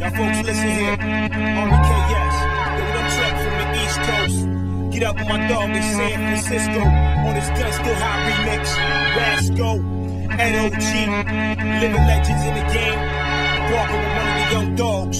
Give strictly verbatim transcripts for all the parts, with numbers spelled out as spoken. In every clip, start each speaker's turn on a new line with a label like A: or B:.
A: Now folks, listen here. R E K S, yo, we done trek from the East Coast. Get up with my dog in San Francisco on this Gun Still Hot remix. Rasco, N O G, living legends in the game. Walking with one of the young dogs.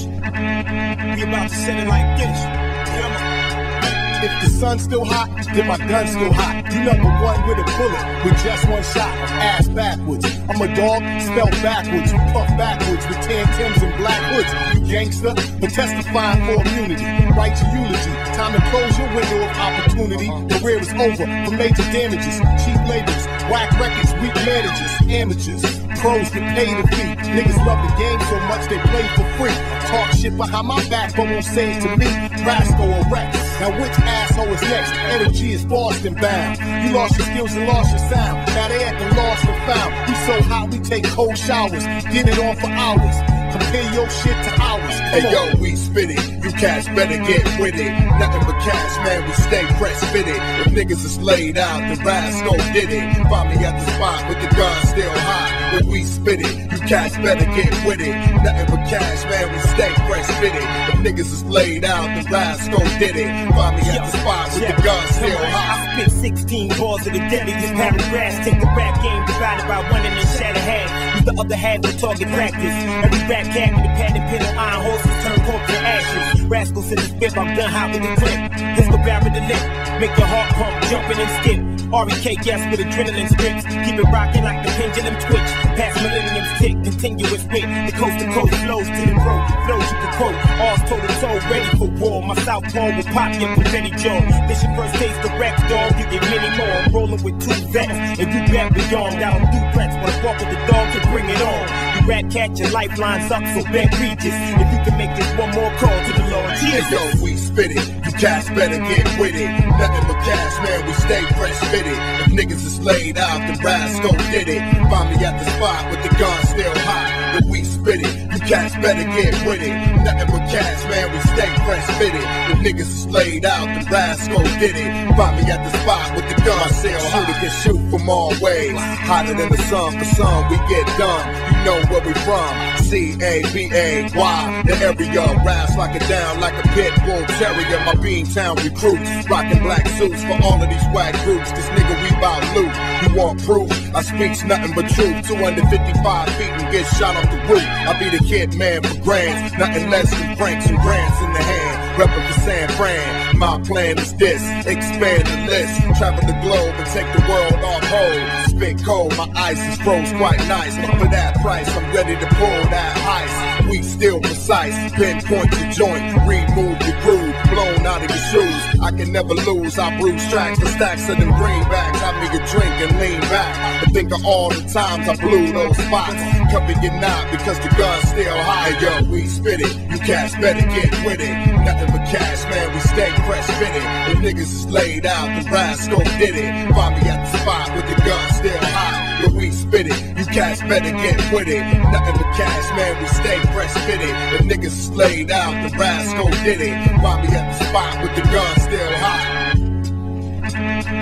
A: We about to set it like this. Come on.
B: If the sun's still hot, then my gun's still hot. You number one with a bullet, with just one shot, ass backwards. I'm a dog, spelled backwards. You puff backwards with tan Tims and black hoods. You gangster, but testifying for immunity. Write your eulogy, time to close your window of opportunity. Career is over for major damages. Cheap labels, whack records, weak managers, amateurs. Pros get paid a fee. Niggas love the game so much they play for free. Talk shit behind my back, but won't say it to me. Rasco or Rex. Now which asshole is next? Energy is Boston bound. You lost your skills and lost your sound. Now they at the lost and found. We so hot we take cold showers. Get it on for hours. Compare your shit to ours.
C: Hey yo, we spit it. You cats better get with it. Nothing but cash, man, we stay fresh fitted. If niggas is laid out, the Rasco did it. Find me at the spot with the gun still hot. When we spit it, you cats better get with it. Nothing but cash, man, we stay fresh fitted. If niggas is laid out, the Rasco did it. Find me at the spot with the gun still hot.
A: I spit sixteen balls of the deadliest paragraphs. Take the rap game divided by one and then shatter half. Use the other half for target practice. Every rap cat with a pad and pen on iron horses turn cork to ashes. Rascals in the spit, I'm gun hot with the clip. Pistol barrel the lip, make your heart pump, jumping and skip. R E K S with adrenaline strips. Keep it rocking like the pendulum twitch. Past millenniums tick, continuous wit. The coast to coast flows to the pro. Flows you can quote. All's toe to toe, ready for war. My southpaw will pop your confetti jaw. This your first taste of rap, dog. You get many more. I'm rolling with two vets, and you back beyond. Down on duplex, wanna walk with the dog to bring it on. You rat cat, your lifelines up, so bet Regis. If you can make this one more call to the Lord Jesus.
C: Hey yo, we spit it. You cats better get with it. Nothing but cash, man, we stay fresh fitted. If niggas is laid out, the Rasco did it. Find me at the spot with the gun still hot. When we spit it, you cats better get with it. Nothing but cash, man, we stay fresh fitted. If niggas is laid out, the Rasco did it. Find me at the spot with the gun still hot. Shooter can shoot from all ways. Hotter than the sun, for some we get done. You know where we from. C A B A Y. The area raps like a down like a pit bull terrier. My Beantown recruits rocking black suits for all of these whack groups. This nigga we bout loot. You want proof? I speaks nothing but truth. two hundred fifty-five feet and get shot off the roof. I be the kid man for grands. Nothing less than francs and grants in the hand. Reppin' for San Fran. My plan is this. Expand the list. Travel the globe and take the world off hold. Spit cold. My ice is froze quite nice. For that price, I'm ready to pull that ice. We still precise. Pinpoint your joint. Remove your groove. Blown out of your shoes. I can never lose. I bruise tracks for stacks of them greenbacks. I make a drink and lean back. And think of all the times I blew those spots. Cover your knot because the gun's still high. Yo, we spit it. You cats better get with it. Nothing but cash, man. We stay fresh fitted. If niggas is laid out, the Rasco did it. Find me at the spot with the gun still high. When we spit it, you cats better get with it. Nothing but cash, man. We stay fresh fitted. If niggas is laid out, the Rasco did it. Find me at the spot with the gun still high.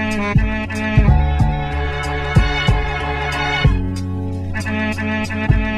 A: Thank you.